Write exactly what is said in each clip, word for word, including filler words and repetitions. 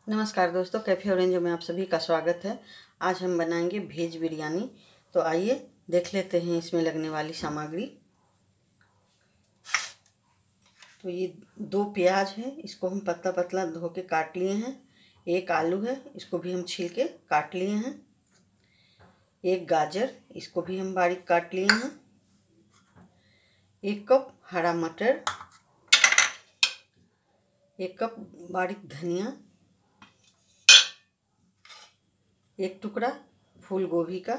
नमस्कार दोस्तों, cafe orange में आप सभी का स्वागत है। आज हम बनाएंगे वेज बिरयानी। तो आइए देख लेते हैं इसमें लगने वाली सामग्री। तो ये दो प्याज है, इसको हम पतला पतला धो के काट लिए हैं। एक आलू है, इसको भी हम छील के काट लिए हैं। एक गाजर, इसको भी हम बारीक काट लिए हैं। एक कप हरा मटर, एक कप बारीक धनिया, एक टुकड़ा फूल गोभी का,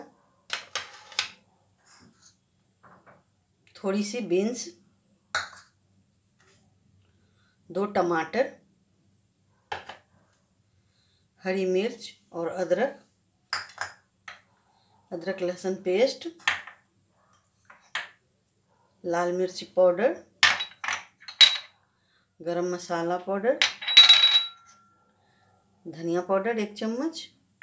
थोड़ी सी बीन्स, दो टमाटर, हरी मिर्च और अदरक, अदरक लहसुन पेस्ट, लाल मिर्ची पाउडर, गरम मसाला पाउडर, धनिया पाउडर एक चम्मच,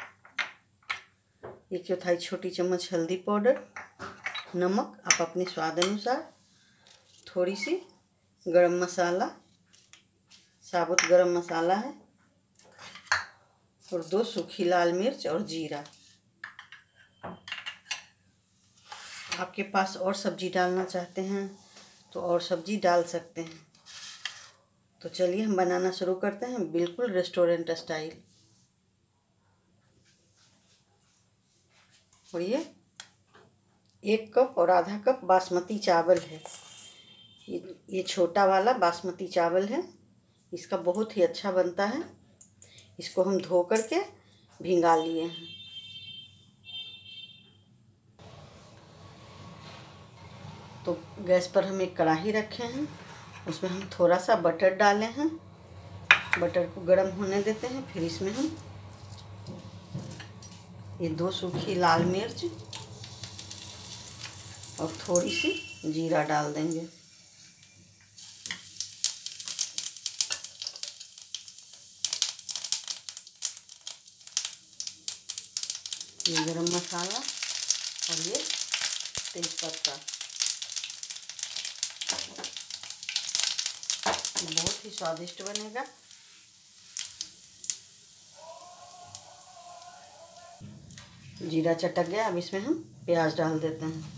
एक चौथाई छोटी चम्मच हल्दी पाउडर, नमक आप अपने स्वाद अनुसार, थोड़ी सी गरम मसाला, साबुत गरम मसाला है, और दो सूखी लाल मिर्च और जीरा। आपके पास और सब्जी डालना चाहते हैं तो और सब्जी डाल सकते हैं। तो चलिए हम बनाना शुरू करते हैं, बिल्कुल रेस्टोरेंट स्टाइल। और ये एक कप और आधा कप बासमती चावल है। ये ये छोटा वाला बासमती चावल है, इसका बहुत ही अच्छा बनता है। इसको हम धो करके भिंगा लिए हैं। तो गैस पर हम एक कढ़ाई रखे हैं, उसमें हम थोड़ा सा बटर डाले हैं। बटर को गर्म होने देते हैं। फिर इसमें हम ये दो सूखी लाल मिर्च और थोड़ी सी जीरा डाल देंगे। ये गरम मसाला और ये तेजपत्ता, बहुत ही स्वादिष्ट बनेगा। जीरा चटक गया, अब इसमें हम प्याज डाल देते हैं।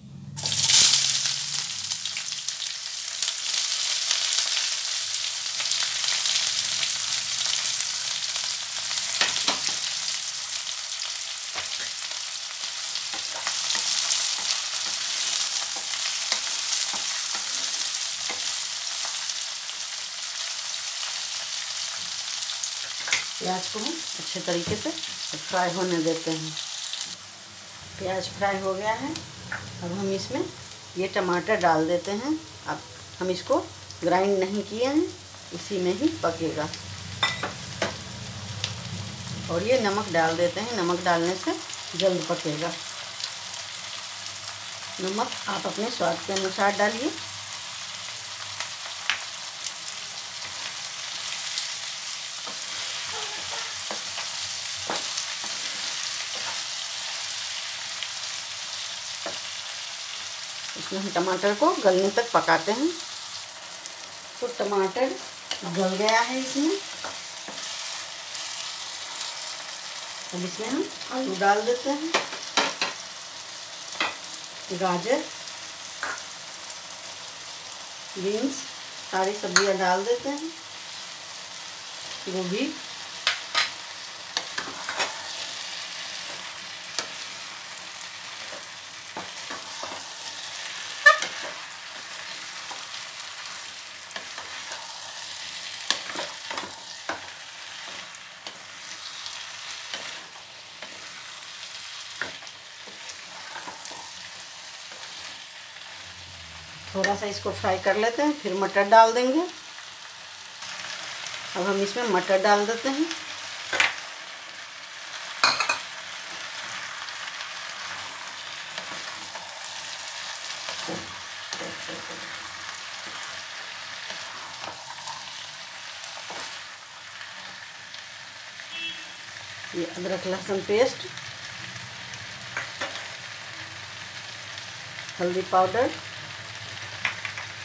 प्याज को हम अच्छे तरीके से फ्राई होने देते हैं। प्याज फ्राई हो गया है। अब हम इसमें ये टमाटर डाल देते हैं। अब हम इसको ग्राइंड नहीं किए हैं, इसी में ही पकेगा। और ये नमक डाल देते हैं, नमक डालने से जल्द पकेगा। नमक आप अपने स्वाद के अनुसार डालिए। इसमें हम टमाटर को गलने तक पकाते हैं। तो टमाटर गल गया है इसमें। अब इसमें हम आलू डाल देते हैं, गाजर, बीन्स, सारी सब्जियां डाल देते हैं, गोभी, थोड़ा सा इसको फ्राई कर लेते हैं, फिर मटर डाल देंगे। अब हम इसमें मटर डाल देते हैं। ये अदरक लहसुन पेस्ट, हल्दी पाउडर,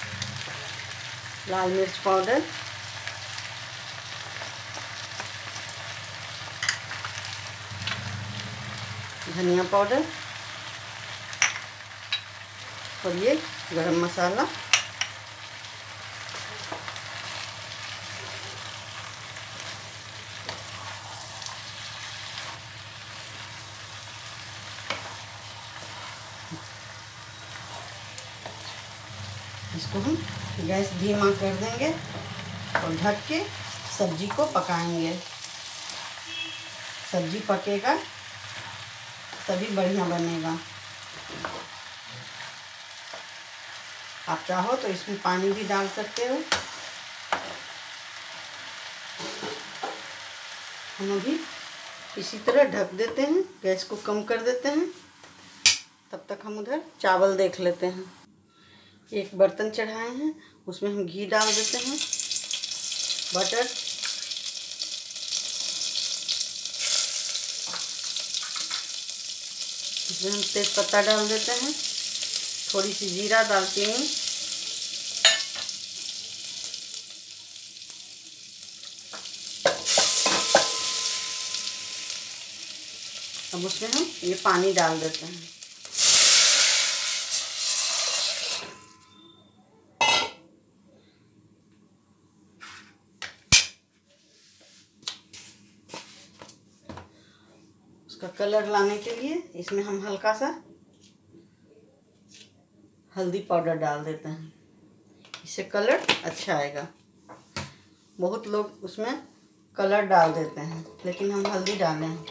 लाल मिर्च पाउडर, धनिया पाउडर और ये गरम मसाला। इसको हम गैस धीमा कर देंगे और ढक के सब्जी को पकाएंगे। सब्जी पकेगा तभी बढ़िया बनेगा। आप चाहो तो इसमें पानी भी डाल सकते हो। हम अभी इसी तरह ढक देते हैं, गैस को कम कर देते हैं। तब तक हम उधर चावल देख लेते हैं। एक बर्तन चढ़ाए हैं, उसमें हम घी डाल देते हैं, बटर, इसमें हम तेज पत्ता डाल देते हैं, थोड़ी सी जीरा, दालचीनी, अब उसमें हम ये पानी डाल देते हैं। उसका कलर लाने के लिए इसमें हम हल्का सा हल्दी पाउडर डाल देते हैं, इससे कलर अच्छा आएगा। बहुत लोग उसमें कलर डाल देते हैं, लेकिन हम हल्दी डालें हैं।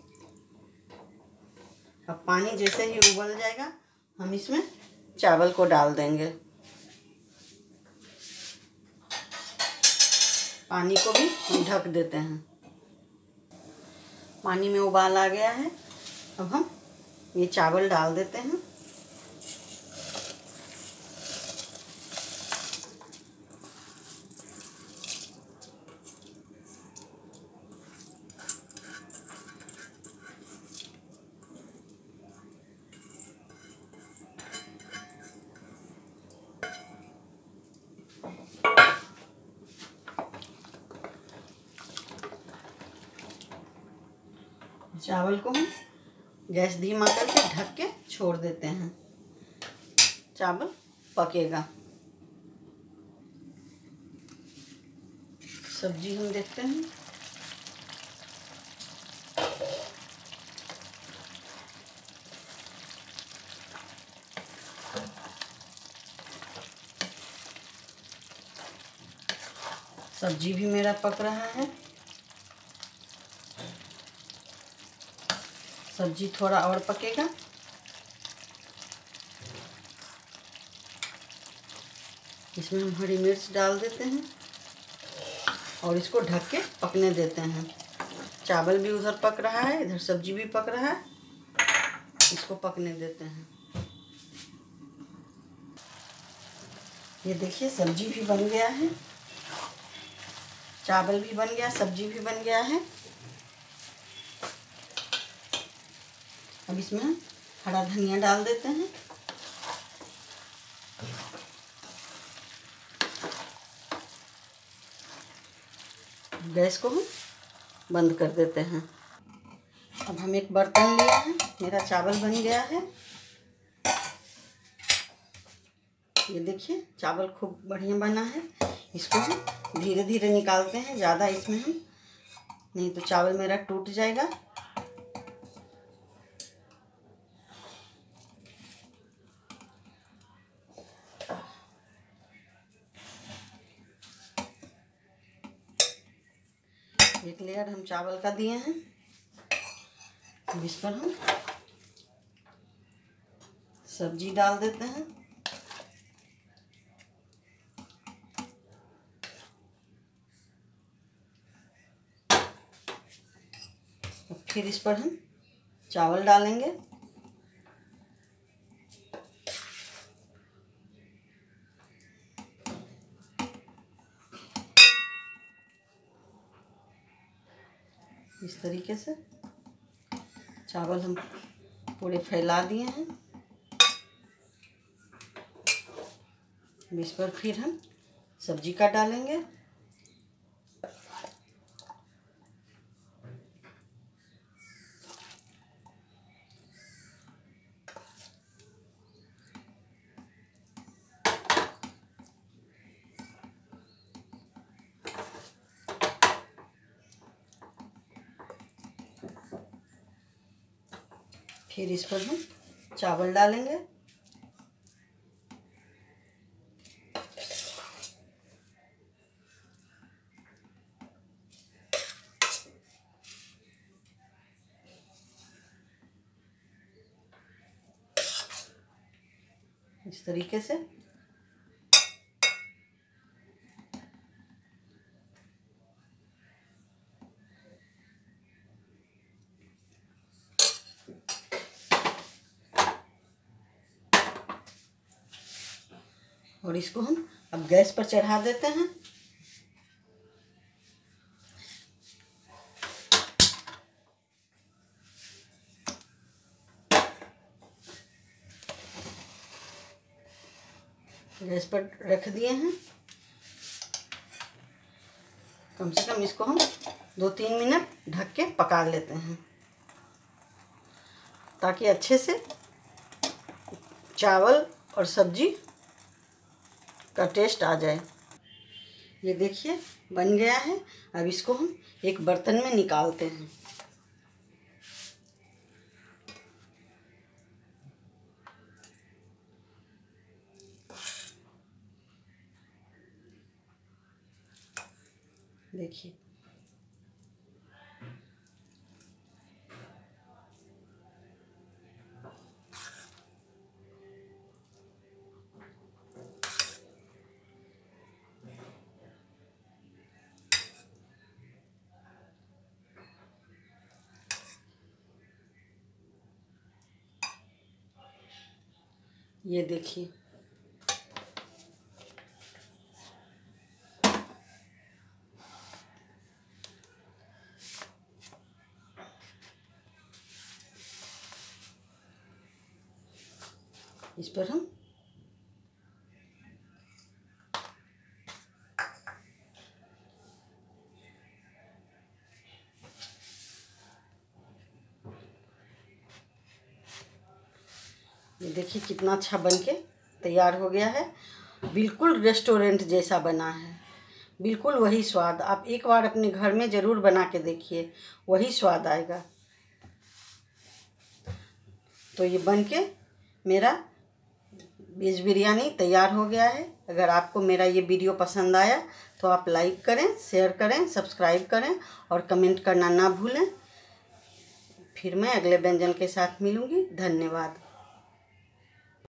अब पानी जैसे ही उबल जाएगा हम इसमें चावल को डाल देंगे। पानी को भी हम ढक देते हैं। पानी में उबाल आ गया है, अब हम ये चावल डाल देते हैं। चावल को हम गैस धीमा करके ढक के छोड़ देते हैं, चावल पकेगा। सब्जी हम देखते हैं। सब्जी भी मेरा पक रहा है। सब्जी थोड़ा और पकेगा। इसमें हम हरी मिर्च डाल देते हैं और इसको ढक के पकने देते हैं। चावल भी उधर पक रहा है, इधर सब्जी भी पक रहा है, इसको पकने देते हैं। ये देखिए सब्जी भी बन गया है, चावल भी बन गया, सब्जी भी बन गया है। अब इसमें हरा धनिया डाल देते हैं। गैस को हम बंद कर देते हैं। अब हम एक बर्तन लिए हैं, मेरा चावल बन गया है। ये देखिए चावल खूब बढ़िया बना है। इसको हम धीरे धीरे निकालते हैं, ज़्यादा इसमें हम नहीं तो चावल मेरा टूट जाएगा। एक लेयर हम चावल का दिए हैं, इस पर हम सब्जी डाल देते हैं। फिर इस पर हम चावल डालेंगे। इस तरीके से चावल हम पूरे फैला दिए हैं। इस पर फिर हम सब्जी का डालेंगे। फिर इस पर हम चावल डालेंगे। इस तरीके से और इसको हम अब गैस पर चढ़ा देते हैं। गैस पर रख दिए हैं। कम से कम इसको हम दो तीन मिनट ढक के पका लेते हैं ताकि अच्छे से चावल और सब्जी का टेस्ट आ जाए। ये देखिए बन गया है। अब इसको हम एक बर्तन में निकालते हैं। देखिए ये देखिए इस पर हम ये देखिए कितना अच्छा बनके तैयार हो गया है। बिल्कुल रेस्टोरेंट जैसा बना है, बिल्कुल वही स्वाद। आप एक बार अपने घर में ज़रूर बना के देखिए, वही स्वाद आएगा। तो ये बनके मेरा वेज बिरयानी तैयार हो गया है। अगर आपको मेरा ये वीडियो पसंद आया तो आप लाइक करें, शेयर करें, सब्सक्राइब करें और कमेंट करना ना भूलें। फिर मैं अगले व्यंजन के साथ मिलूँगी। धन्यवाद।